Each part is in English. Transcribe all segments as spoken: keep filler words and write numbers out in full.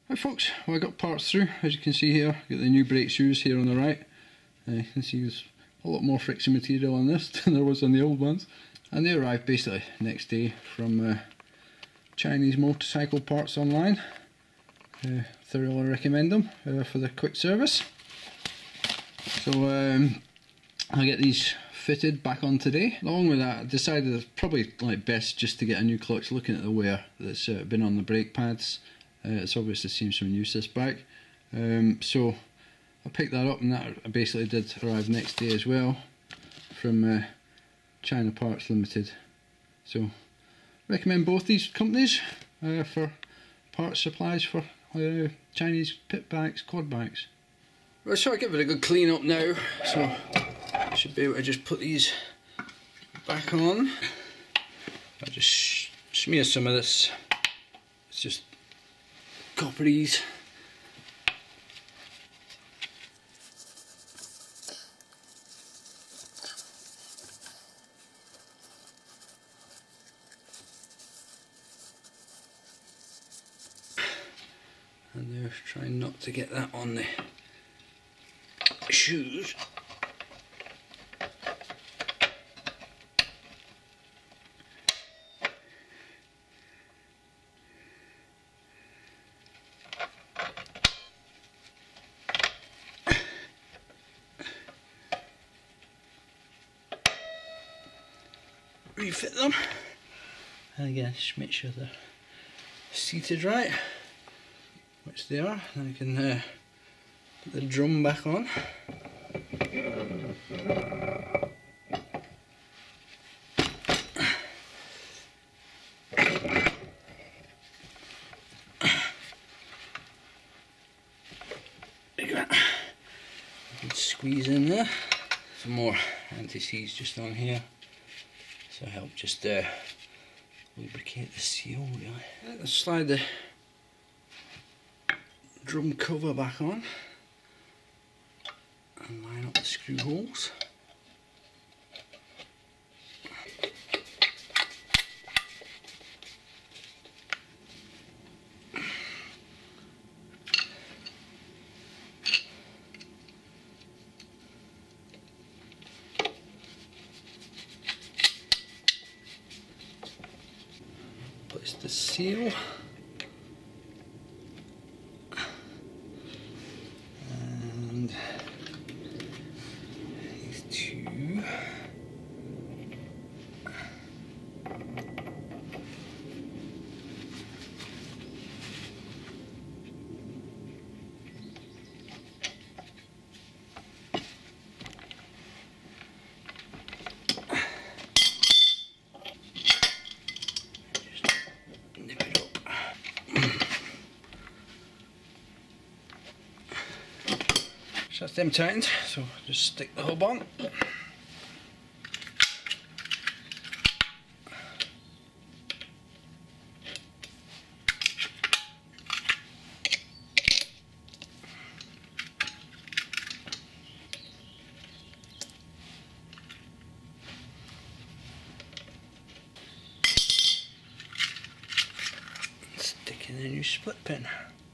Right folks, well I got parts through, as you can see here. Got the new brake shoes here on the right. Uh, you can see there's a lot more friction material on this than there was on the old ones. And they arrived basically next day from uh, Chinese Motorcycle Parts Online. Uh, thoroughly recommend them uh, for the quick service. So um, I'll get these fitted back on today. Along with that, I decided it's probably like best just to get a new clutch. Looking at the wear that's uh, been on the brake pads, uh, it's obviously seen some use this bike. Um, so I picked that up, and that basically did arrive next day as well from uh, China Parts Limited. So recommend both these companies uh, for parts supplies for uh, Chinese pit bikes, quad bikes. Right, so I'll give it a good clean up now. So I should be able to just put these back on. I'll just sh smear some of this. It's just copperies. And they're trying not to get that on the shoes. Refit them, and again just make sure they're seated right, which they are. Then I can uh, put the drum back on. Like that. I can squeeze in there. Some more anti-seize just on here. So help just uh, lubricate the seal really. Let's slide the drum cover back on and line up the screw holes. Place the seal. And these two. So that's them tightened, so just stick the hub on. Stick in the new split pin.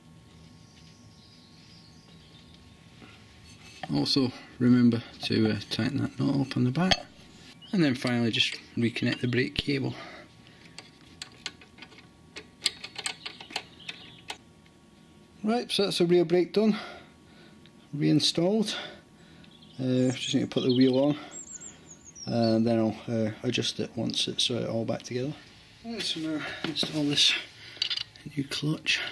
Also remember to uh, tighten that knot up on the back, and then finally just reconnect the brake cable. Right, so that's the rear brake done, reinstalled. Uh, just need to put the wheel on, and then I'll uh, adjust it once it's uh, all back together. Right, so now install this new clutch.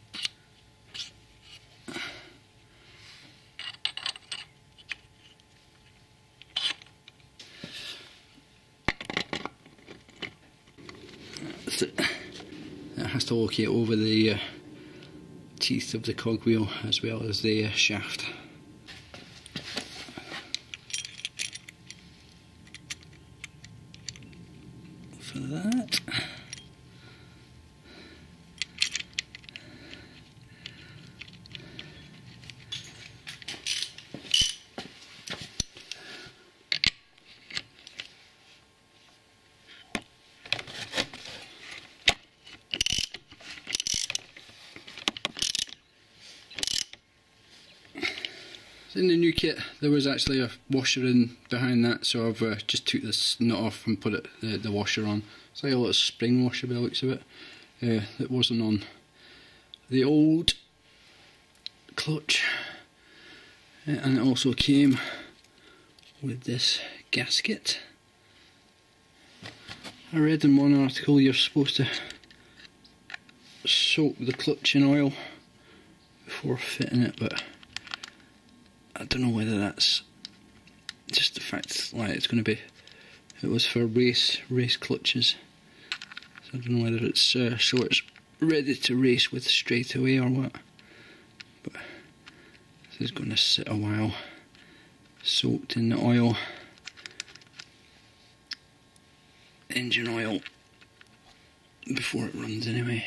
It has to locate over the uh, teeth of the cogwheel as well as the uh, shaft. For that, In the new kit there was actually a washer in behind that, so I've uh, just took this nut off and put it uh, the washer on. It's like a little spring washer by the looks of it. Uh, that wasn't on the old clutch. Uh, and it also came with this gasket. I read in one article you're supposed to soak the clutch in oil before fitting it, but I don't know whether that's just the fact like it's going to be, it was for race race clutches, so I don't know whether it's uh, so it's ready to race with straight away or what, but this is going to sit a while soaked in the oil, engine oil, before it runs anyway.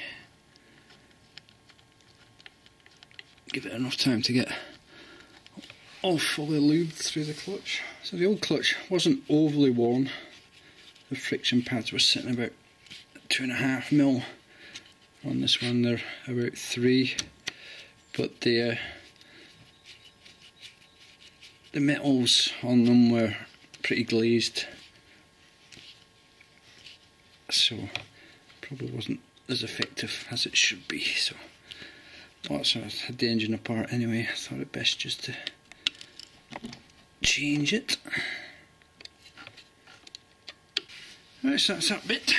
Give it enough time to get all fully lubed through the clutch. So the old clutch wasn't overly worn. The friction pads were sitting about two and a half mil. On this one they're about three, but the uh, the metals on them were pretty glazed, so probably wasn't as effective as it should be. So once I had the engine apart anyway, I thought it best just to change it. Right, so that's that bit.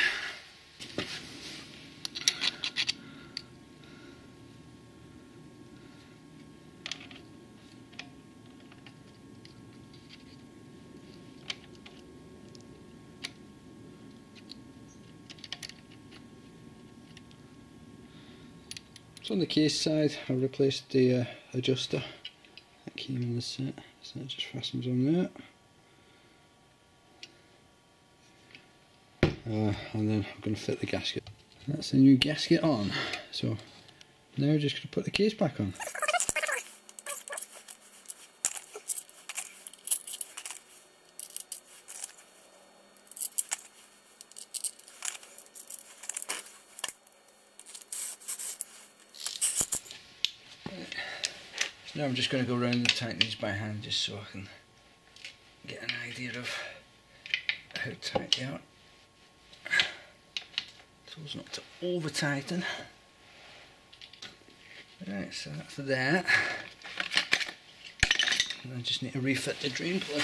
So on the case side, I replaced the uh, adjuster that came in the set, so it just fastens on there. Uh, and then I'm going to fit the gasket. That's the new gasket on. So now we're just going to put the case back on. Now I'm just going to go around and tighten these by hand just so I can get an idea of how tight they are. So as not to over tighten. Right, so that's that. And I just need to refit the drain plug.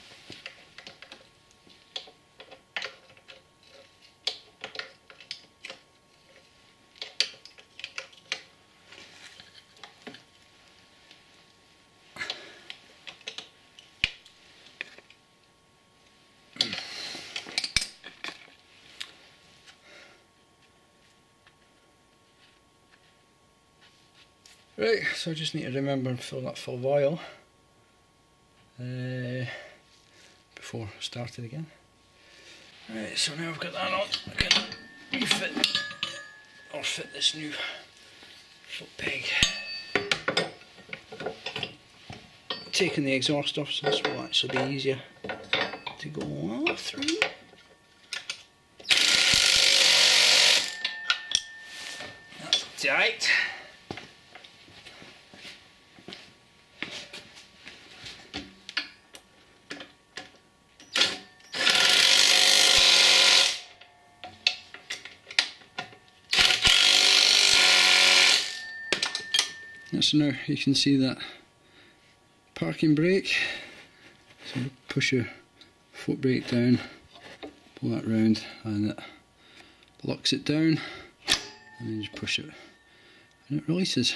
Right, so I just need to remember and fill that full of oil uh, before I start it again. Right, so now I've got that on, I can refit or fit this new foot peg. Taking the exhaust off, so this will actually be easier to go all through. That's tight. So now you can see that parking brake, so push your foot brake down, pull that round and it locks it down, and then just push it and it releases.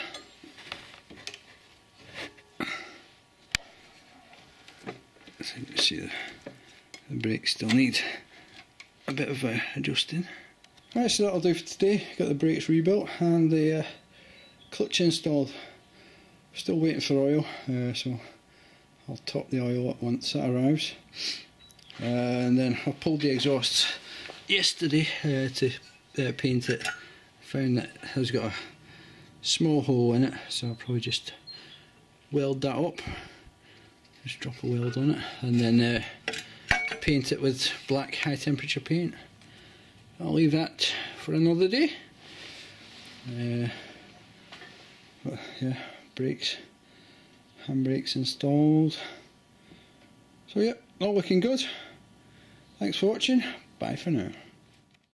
So you can see the, the brakes still need a bit of uh, adjusting. Right, so that'll do for today. Got the brakes rebuilt and the uh, clutch installed. Still waiting for oil, uh, so I'll top the oil up once that arrives. Uh, and then I pulled the exhaust yesterday uh, to uh, paint it. Found that it has got a small hole in it, so I'll probably just weld that up. Just drop a weld on it, and then uh, paint it with black high temperature paint. I'll leave that for another day. Uh, but yeah. Brakes handbrakes installed. So yeah, all looking good. Thanks for watching. Bye for now.